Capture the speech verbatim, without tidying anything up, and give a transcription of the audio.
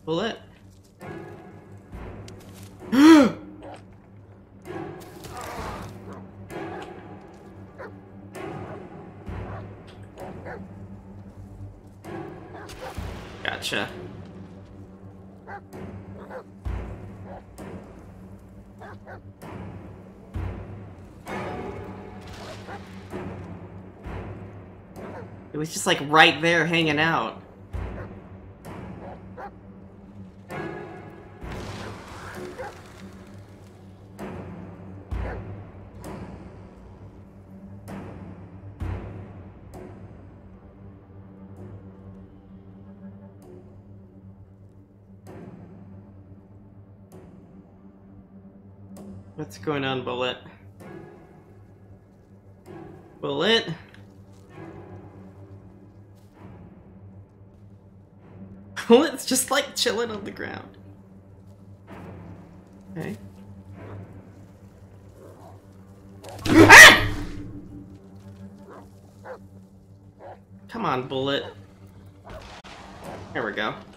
Bullet. Gotcha. It was just like right there hanging out. What's going on, Bullet? Bullet? Bullet's just like chilling on the ground. Okay. Ah! Come on, Bullet. There we go.